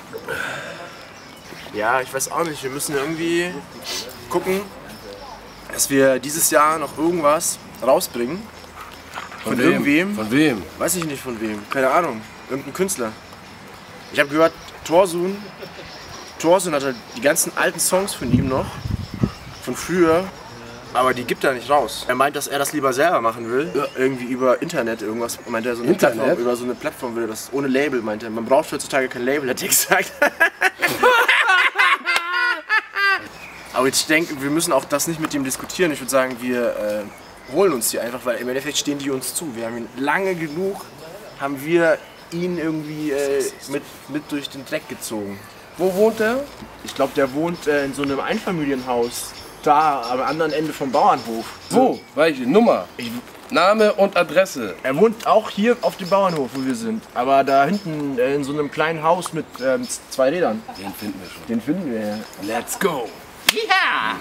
Ja, ich weiß auch nicht. Wir müssen irgendwie gucken, dass wir dieses Jahr noch irgendwas rausbringen. Von irgendwem. Von wem? Weiß ich nicht von wem. Keine Ahnung. Irgendein Künstler. Ich habe gehört, Thorsun hat halt die ganzen alten Songs von ihm noch. Von früher. Aber die gibt er nicht raus. Er meint, dass er das lieber selber machen will. Ja. Irgendwie über Internet irgendwas. Meint er so eine Plattform, über so eine Plattform will er das. Ohne Label, meint er. Man braucht heutzutage kein Label, hat er gesagt. Aber ich denke, wir müssen auch das nicht mit ihm diskutieren. Ich würde sagen, wir holen uns die einfach, weil im Endeffekt stehen die uns zu. Wir haben ihn lange genug, haben wir ihn irgendwie mit durch den Dreck gezogen. Wo wohnt er? Ich glaube, der wohnt in so einem Einfamilienhaus. Da, am anderen Ende vom Bauernhof. Wo? Welche Nummer? Name und Adresse. Er wohnt auch hier auf dem Bauernhof, wo wir sind. Aber da hinten in so einem kleinen Haus mit 2 Rädern. Den finden wir schon. Den finden wir, ja. Let's go! Ja!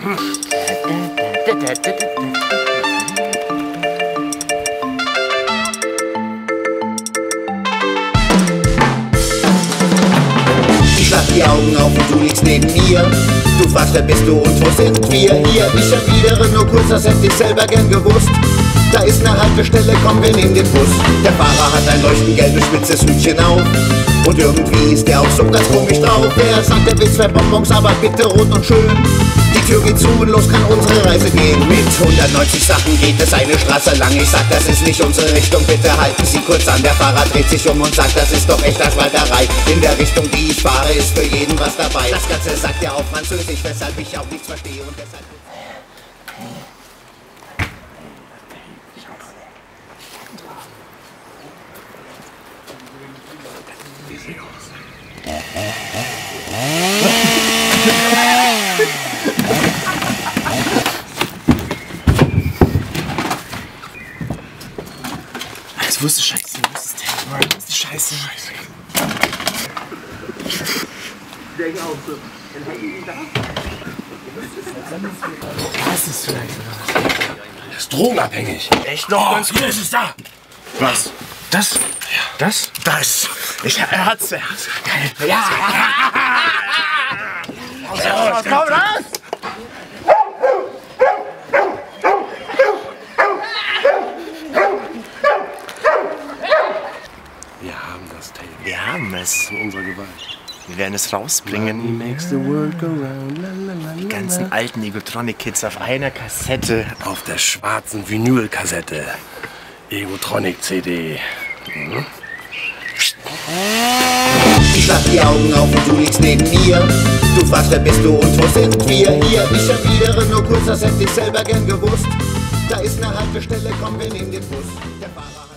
Ich schlag die Augen auf und du liegst neben mir. Du fragst, wer bist du und wo sind wir hier? Ich erwidere nur kurz, das hätte ich selber gern gewusst. Da ist eine Haltestelle, komm, wir nehmen den Bus. Der Fahrer hat ein leuchtend gelbes, spitzes Hütchen auf. Und irgendwie ist der auch so ganz komisch drauf. Er sagt, er will 2 Bonbons, aber bitte rot und schön. Die Tür geht zu und los kann unsere Reise gehen. Mit 190 Sachen geht es eine Straße lang. Ich sag, das ist nicht unsere Richtung, bitte halten Sie kurz an. Der Fahrer dreht sich um und sagt, das ist doch echt Schwalterei. In der Richtung, die ich fahre, ist für jeden was dabei. Das Ganze sagt er auf Französisch, weshalb ich auch nichts verstehe und deshalb... Wo ist die Scheiße? Wo ist das Ding? Wo ist die Scheiße? Ich denke auch so. Was ist das vielleicht? Er ist drogenabhängig. Echt noch? Ganz gut. Ist es da? Was? Das? Ja. Das? Das. Er hat's. Geil. Ja. Was kommt das? Wir haben das Tape. Wir haben es. In unserer Gewalt. Wir werden es rausbringen. Die ganzen alten Egotronic-Kids auf einer Kassette. Auf der schwarzen Vinylkassette. Egotronic-CD. Mhm. Ich schlag die Augen auf und du liegst neben mir. Du fragst, wer bist du und wo sind wir hier? Ich erwidere nur kurz, das hätte ich selber gern gewusst. Da ist eine Haltestelle, komm, wir nehmen den Bus. Der Fahrer